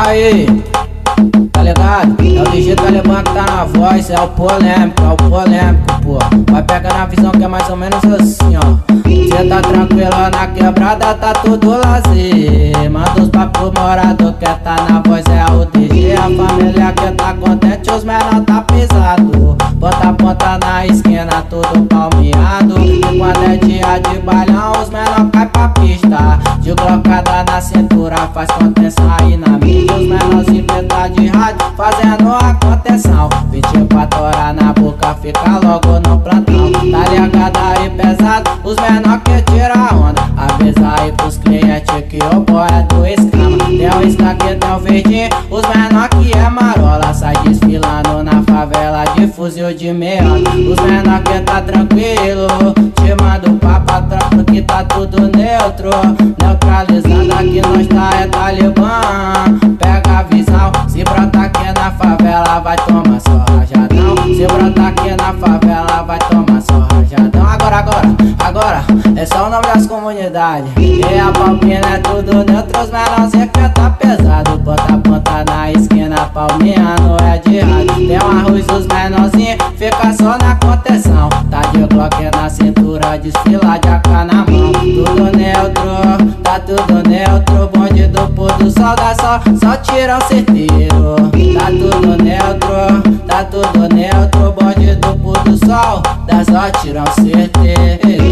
aí, tá ligado? É o DJ Talibã que tá na voz, é o polêmico, pô. Vai pegar na visão que é mais ou menos assim, ó. Cê tá tranquila na quebrada, tá tudo lazer. Manda os papos morador que tá na voz, é o DJ. A família que tá contente, os menor tá pesado. Bota a ponta na esquina, tudo palmeado. E quando é dia de bailão, os menor cai pra pista. De glocada na cintura, faz contenção aí na mídia. Os menores inventam de rádio, fazendo a contenção. 24 horas na boca, fica logo no plantão. Tá ligado aí pesado, os menor que tira onda. Avisa aí pros clientes que o boy é do escama. Tem o escaque, tem o verdinho, os menor que é marola. Sai desfilando na favela de fuzil de meada. Os menor que tá tranquilo, te mando papo tropa que tá tudo neutro. Neutralizado aqui nós tá é Talibã. Pega a visão, se brota aqui na favela vai tomar só rajadão. Se brota aqui na favela vai tomar só rajadão. Agora, é só o nome das comunidades. E a palminha é tudo neutro, os menorzinhos que tá pesado. Bota a ponta na esquina, palminha não é de rádio. Tem um arroz dos menorzinhos, fica só na contenção. Tá de glock na cintura, desfila de AK na mão. Tudo neutro, tá tudo neutro. Bonde do pôr do sol dá só tirão certeiro. Tá tudo neutro, tá tudo neutro. Bonde do pôr do sol dá só tirão certeiro.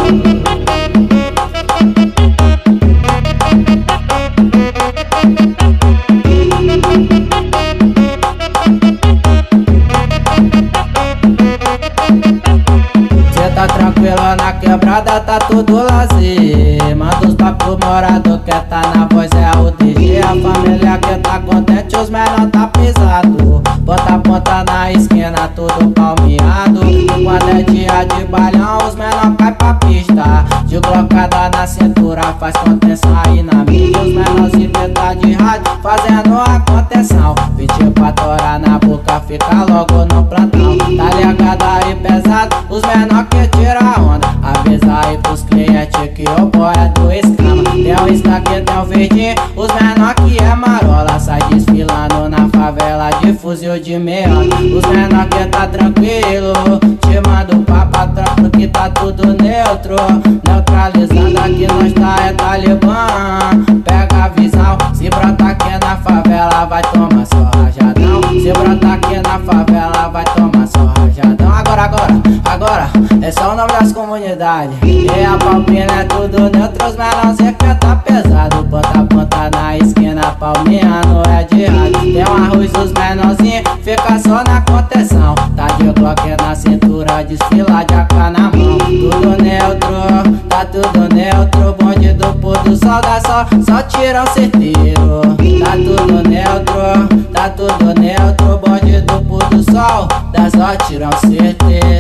Cê tá tranquila na quebrada, tá tudo lazer. Manda os papos morador que tá na voz, é o DJ. A família que tá contente, os menor tá pesado. Bota a ponta na esquina, tudo palmeado. E quando é dia de bailão, os menor cai pra pista. De glocada na cintura, faz contenção aí na mídia. Os menores inventam de rádio, fazendo a contenção. 24 horas na boca, fica logo no plantão. Tá ligado aí pesado, os menor que tira onda. Avisa aí pros clientes que o boy é do escama. Tem o escaque, tem o verdinho, os menor que é marola. Sai desfilando na favela de fuzil de meada. Os menor que tá tranquilo, te mando papo tropa que tá tudo neutro. Neutralizado aqui nós tá é Talibã. Pega a visão, se brota aqui na favela vai tomar só rajadão. Se brota aqui na favela vai tomar só rajadão. Agora, é só o nome das comunidades. E a palminha é tudo neutro, os menorzinhos que tá pesado. Bota a ponta na esquina, palminha não é de rádio. Tem um arroz dos menorzinhos, fica só na contenção. Tá de glock na cintura, desfila de AK na mão. Tudo neutro, tá tudo neutro. Bonde do pôr do sol dá só tirão certeiro. Tá tudo neutro, tá tudo neutro. Bonde do pôr do sol dá só tirão certeiro.